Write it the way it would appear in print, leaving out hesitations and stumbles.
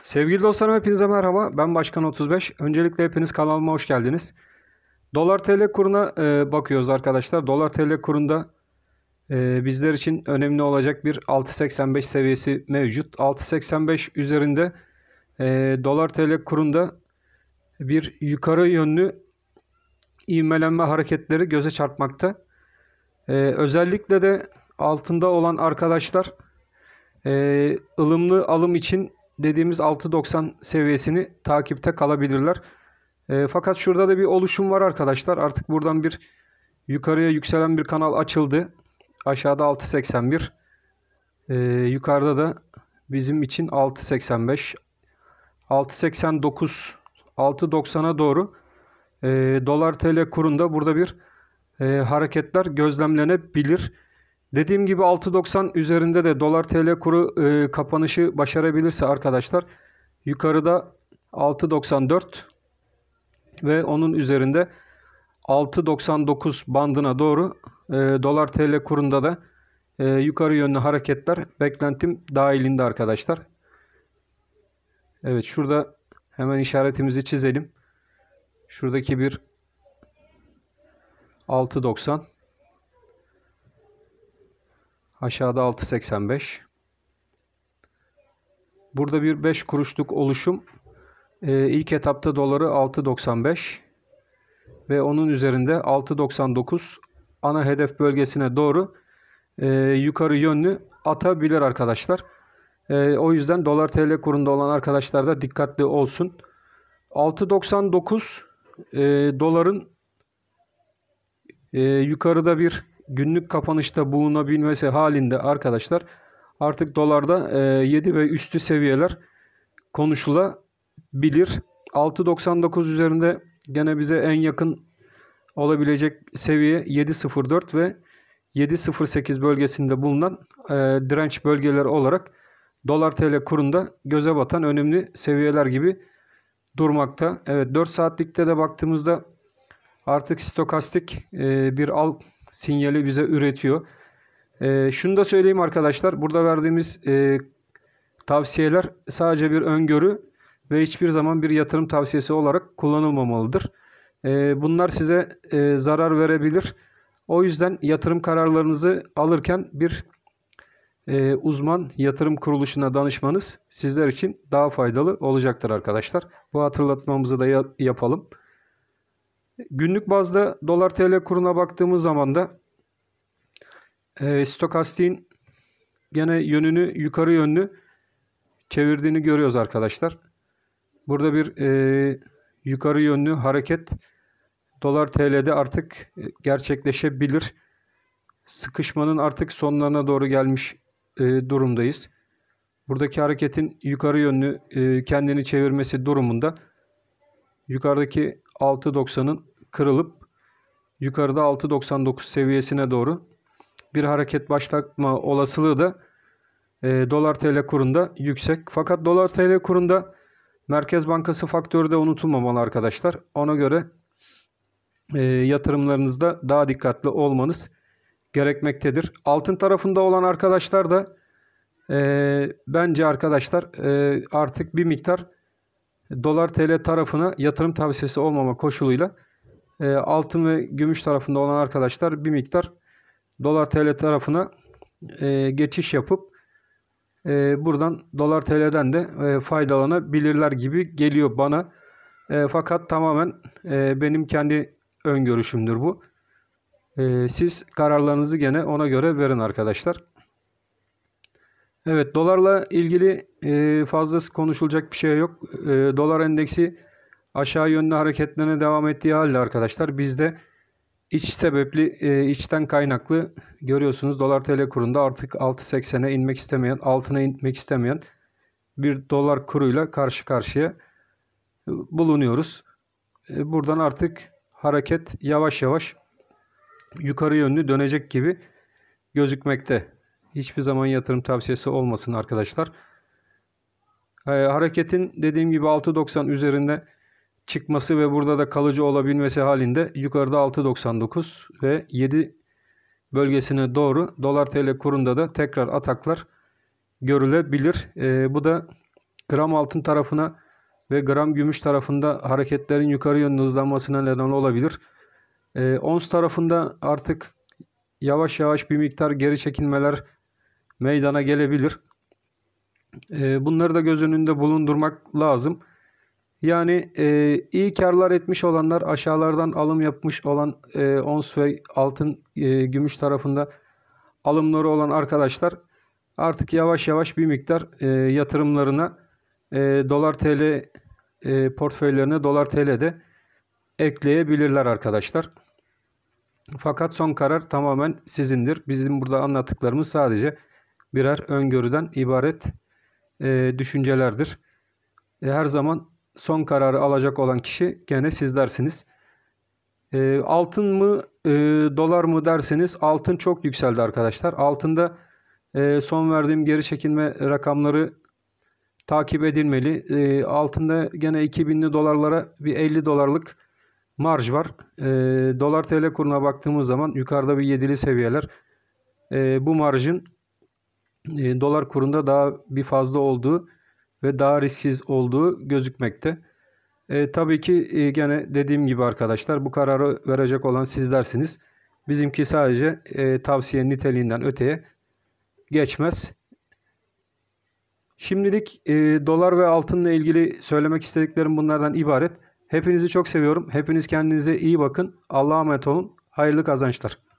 Sevgili dostlarım hepinize merhaba. Ben Başkan 35. Öncelikle hepiniz kanalıma hoş geldiniz. Dolar TL kuruna bakıyoruz arkadaşlar. Dolar TL kurunda bizler için önemli olacak bir 6.85 seviyesi mevcut. 6.85 üzerinde Dolar TL kurunda bir yukarı yönlü ivmelenme hareketleri göze çarpmakta. Özellikle de altında olan arkadaşlar ılımlı alım için dediğimiz 6.90 seviyesini takipte kalabilirler. Fakat şurada da bir oluşum var arkadaşlar. Artık buradan bir yukarıya yükselen bir kanal açıldı. Aşağıda 6.81. Yukarıda da bizim için 6.85, 6.89, 6.90'a doğru Dolar TL kurunda burada bir hareketler gözlemlenebilir. Dediğim gibi 6.90 üzerinde de Dolar TL kuru kapanışı başarabilirse arkadaşlar yukarıda 6.94 ve onun üzerinde 6.99 bandına doğru Dolar TL kurunda da yukarı yönlü hareketler beklentim dahilinde arkadaşlar. Evet, şurada hemen işaretimizi çizelim. Şuradaki bir 6.90, aşağıda 6.85. Burada bir 5 kuruşluk oluşum. İlk etapta doları 6.95 ve onun üzerinde 6.99 ana hedef bölgesine doğru yukarı yönlü atabilir arkadaşlar. O yüzden Dolar TL kurunda olan arkadaşlar da dikkatli olsun. 6.99 doların yukarıda bir günlük kapanışta bulunabilmesi halinde arkadaşlar artık dolarda 7 ve üstü seviyeler konuşulabilir. 6.99 üzerinde gene bize en yakın olabilecek seviye 7.04 ve 7.08 bölgesinde bulunan direnç bölgeleri olarak Dolar TL kurunda göze batan önemli seviyeler gibi durmakta. Evet, 4 saatlikte de baktığımızda artık stokastik bir al sinyali bize üretiyor. Şunu da söyleyeyim arkadaşlar. Burada verdiğimiz tavsiyeler sadece bir öngörü ve hiçbir zaman bir yatırım tavsiyesi olarak kullanılmamalıdır. Bunlar size zarar verebilir. O yüzden yatırım kararlarınızı alırken bir uzman yatırım kuruluşuna danışmanız sizler için daha faydalı olacaktır arkadaşlar. Bu hatırlatmamızı da yapalım. Günlük bazda Dolar TL kuruna baktığımız zaman da stokastiğin gene yönünü yukarı yönlü çevirdiğini görüyoruz arkadaşlar. Burada bir yukarı yönlü hareket Dolar TL'de artık gerçekleşebilir. Sıkışmanın artık sonlarına doğru gelmiş durumdayız. Buradaki hareketin yukarı yönlü kendini çevirmesi durumunda yukarıdaki 6.90'ın kırılıp yukarıda 6.99 seviyesine doğru bir hareket başlatma olasılığı da Dolar TL kurunda yüksek. Fakat Dolar TL kurunda Merkez Bankası faktörü de unutulmamalı arkadaşlar. Ona göre yatırımlarınızda daha dikkatli olmanız gerekmektedir. Altın tarafında olan arkadaşlar da bence arkadaşlar artık bir miktar Dolar TL tarafına yatırım tavsiyesi olmama koşuluyla altın ve gümüş tarafında olan arkadaşlar bir miktar Dolar TL tarafına geçiş yapıp buradan Dolar TL'den de faydalanabilirler gibi geliyor bana. Fakat tamamen benim kendi öngörüşümdür bu. Siz kararlarınızı gene ona göre verin arkadaşlar. Evet, dolarla ilgili fazlası konuşulacak bir şey yok. Dolar endeksi aşağı yönlü hareketlerine devam ettiği halde arkadaşlar bizde iç sebepli, içten kaynaklı görüyorsunuz Dolar TL kurunda artık 6.80'e inmek istemeyen, altına inmek istemeyen bir dolar kuruyla karşı karşıya bulunuyoruz. Buradan artık hareket yavaş yavaş yukarı yönlü dönecek gibi gözükmekte. Hiçbir zaman yatırım tavsiyesi olmasın arkadaşlar. Hareketin dediğim gibi 6.90 üzerinde çıkması ve burada da kalıcı olabilmesi halinde yukarıda 6.99 ve 7 bölgesine doğru Dolar TL kurunda da tekrar ataklar görülebilir. Bu da gram altın tarafına ve gram gümüş tarafında hareketlerin yukarı yönlü hızlanmasına neden olabilir. Ons tarafında artık yavaş yavaş bir miktar geri çekilmeler meydana gelebilir. Bunları da göz önünde bulundurmak lazım. Yani iyi karlar etmiş olanlar, aşağılardan alım yapmış olan ons ve altın, gümüş tarafında alımları olan arkadaşlar artık yavaş yavaş bir miktar yatırımlarına dolar TL portföylerine dolar TL'de ekleyebilirler arkadaşlar. Fakat son karar tamamen sizindir. Bizim burada anlattıklarımız sadece birer öngörüden ibaret düşüncelerdir. Her zaman son kararı alacak olan kişi gene sizlersiniz. Altın mı dolar mı derseniz altın çok yükseldi arkadaşlar. Altında son verdiğim geri çekilme rakamları takip edilmeli. Altında gene 2000'li dolarlara bir 50 dolarlık marj var. Dolar TL kuruna baktığımız zaman yukarıda bir 7'li seviyeler. Bu marjın dolar kurunda daha bir fazla olduğu ve daha risksiz olduğu gözükmekte. Tabii ki gene dediğim gibi arkadaşlar bu kararı verecek olan sizlersiniz. Bizimki sadece tavsiye niteliğinden öteye geçmez. Şimdilik dolar ve altınla ilgili söylemek istediklerim bunlardan ibaret. Hepinizi çok seviyorum. Hepiniz kendinize iyi bakın. Allah'a emanet olun. Hayırlı kazançlar.